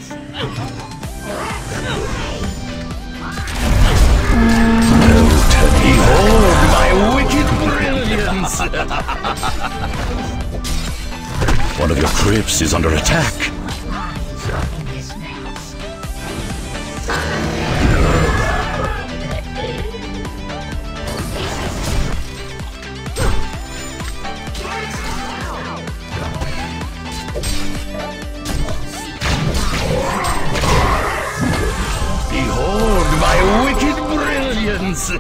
Behold my wicked brilliance! One of your crypts is under attack. Behold my wicked brilliance!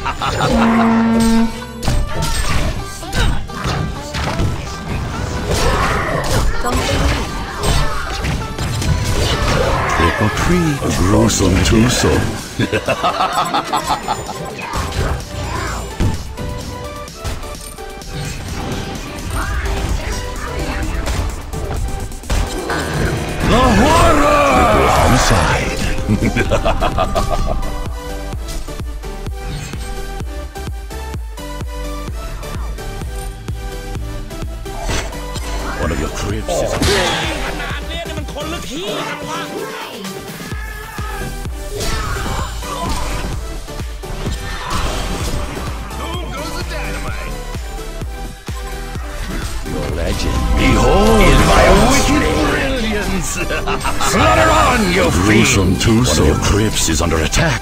Trick or treat, a gruesome twosome. The horror! Wrong side. One of your crypts is... Your legend. Behold my wicked brilliance! Slaughter on, you gruesome twosome. One of your crypts is under attack.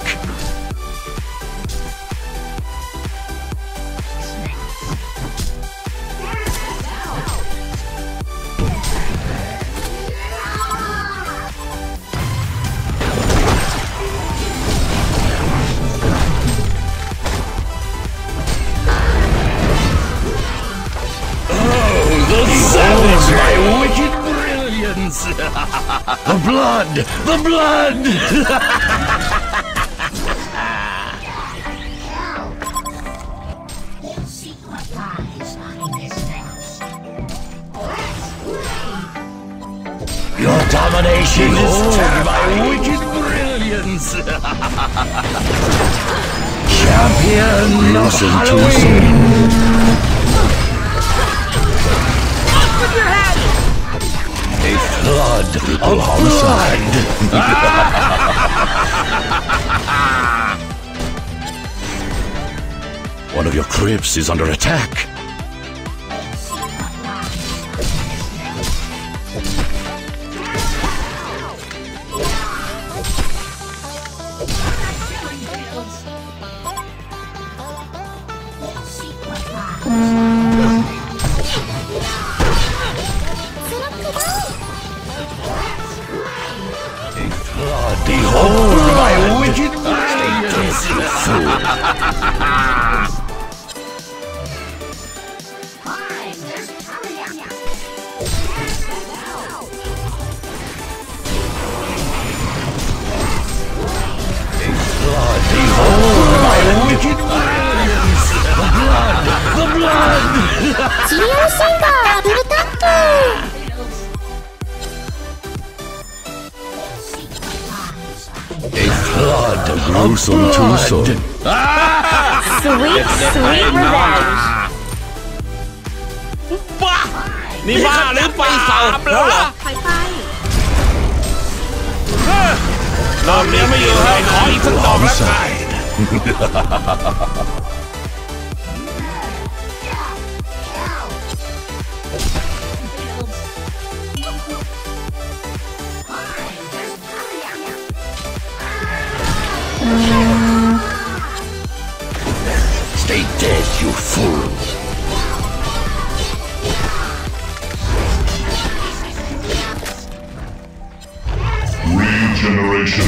Savage, my wicked brilliance! The blood! The blood! Your domination is my wicked brilliance! Champion of Halloween! A flood of blood! One of your crypts is under attack. Behold my wicked brilliance! Behold my wicked brilliance! The blood! The blood! GL Saber Double Tap! A flood of gruesome twosome. Sweet, sweet revenge! บ้านี่บ้าหรือเปล่าแล้วเหรอไปไปรอบนี้ไม่อยู่ให้ขออีกสักดอกแล้วกัน Stay dead, you fool! Regeneration.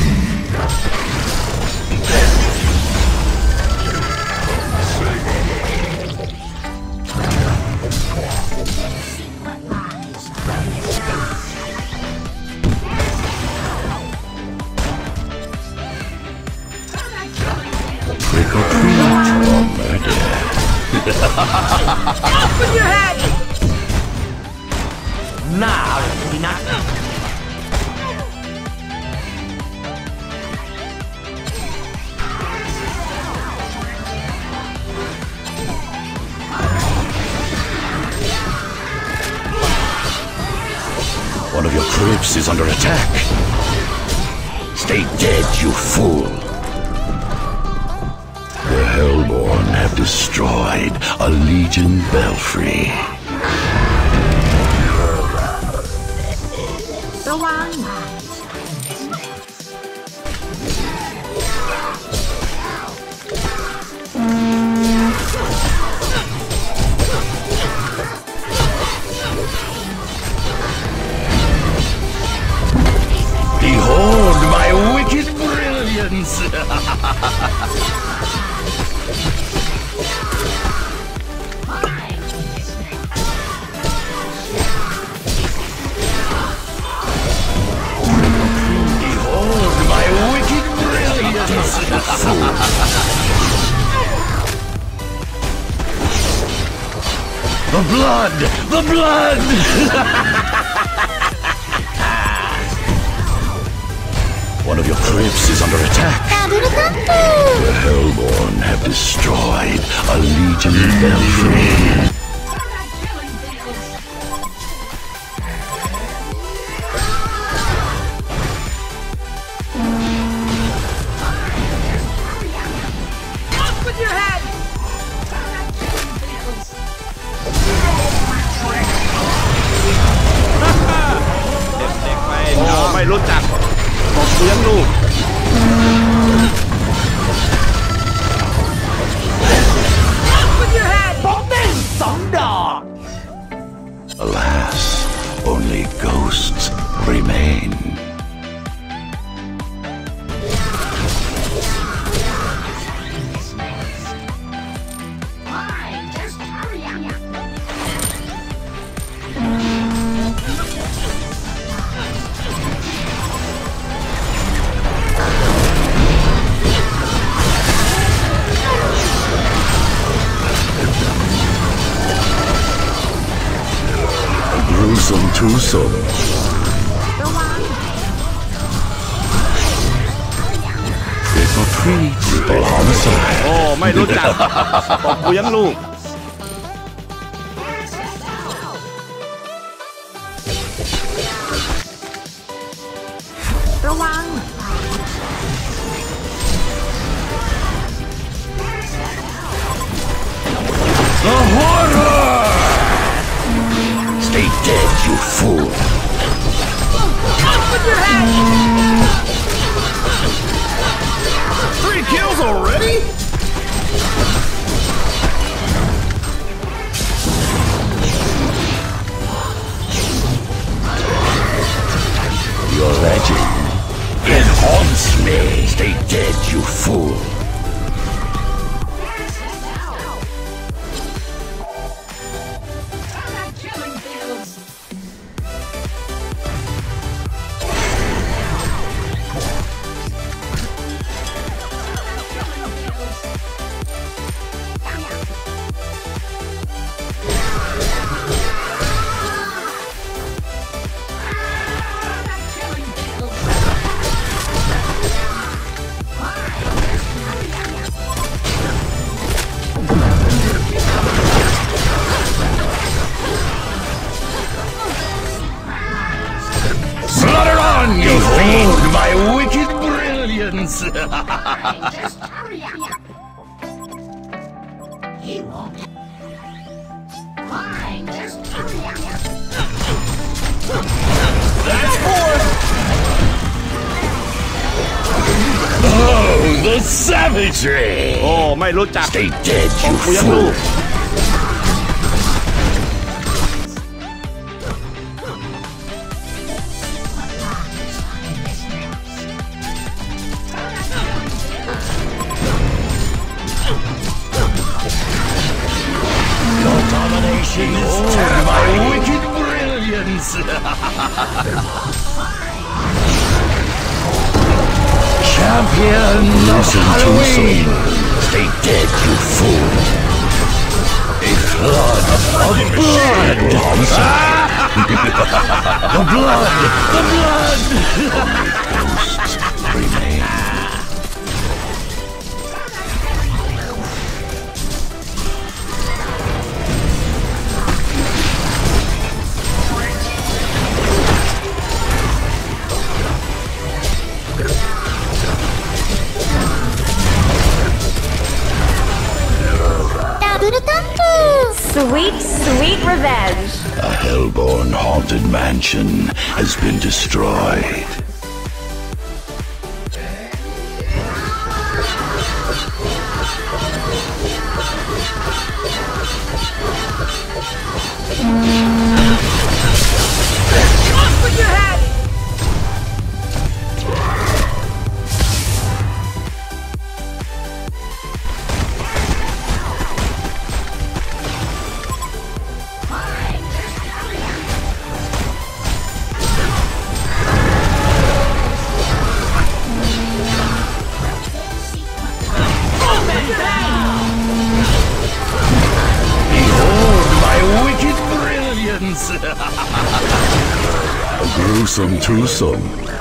Trick or treat or murder. Open your head! หน้าเอาอย่างนี้นะ One of your crypts is under attack. Stay dead, you fool! The Hellborn have destroyed a Legion belfry. ระวัง Behold my wicked brilliance! Behold my wicked brilliance! The blood! The blood! One of your crypts is under attack. ダブルタップ The Hellborn have destroyed a Legion belfry. Off with your head เด็กๆไปอ๋อไม่รู้จักบอกเลี้ยงลูก Off with your head บอกเต้น2 ดอก Alas, only ghosts remain. Gruesome twosome. ระวัง Triple treat. Triple homicide. โอ้ไม่รู้จักบอกเลี้ยงลูกระวัง The horror! Stay dead, you fool. Off with your head 3 kills already Your legend, it haunts me. Stay dead, you fool. Slaughter on, you fiend! My wicked brilliance! Just hurry up He won't Fine, just hurry up That's 4! Oh, the savagery! โอ้ไม่รู้จัก Stay dead, บอ you กเลี้ยงลู fool! ก Your domination is terrible! My wicked brilliance! Champion of Halloween! Stay dead, you fool! A flood of blood! The blood! The blood! Only ghosts remain. Sweet, sweet revenge. A Hellborn haunted mansion has been destroyed. Off with your head! Behold my wicked brilliance! A gruesome twosome.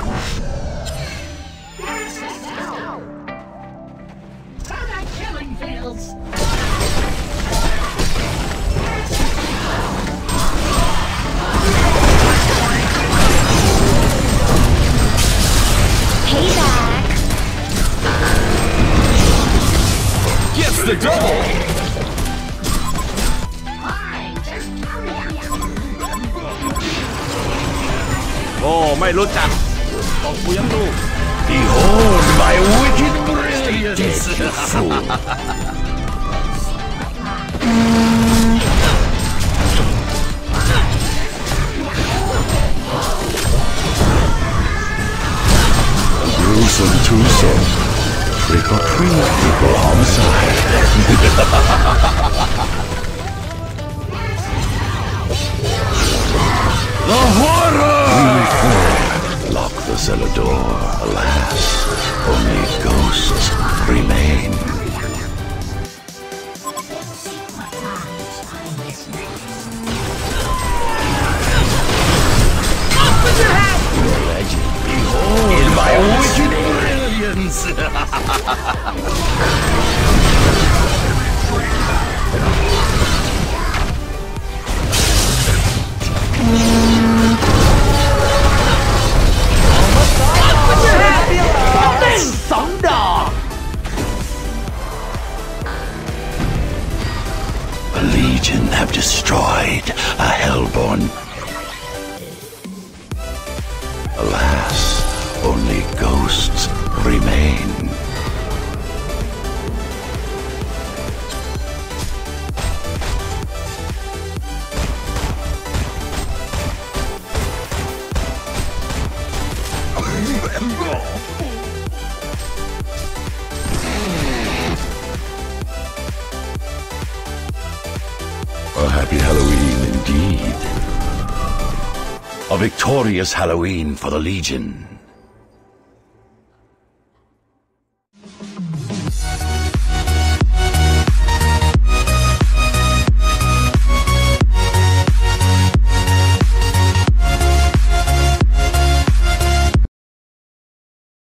Killing fields. Payback. Gets the double.โอ้ไม่รู้จักของกูยังลูก Behold my wicked brilliance! Fool. A gruesome twosome. Trick or treat, triple homicide. The horror! Lock the cellar door. Alas, only ghosts remain. Off with your head! Legend, behold in my wicked brilliance! The Legion have destroyed a Hellborn. Alas, only ghosts remain. A happy Halloween indeed. A victorious Halloween for the Legion.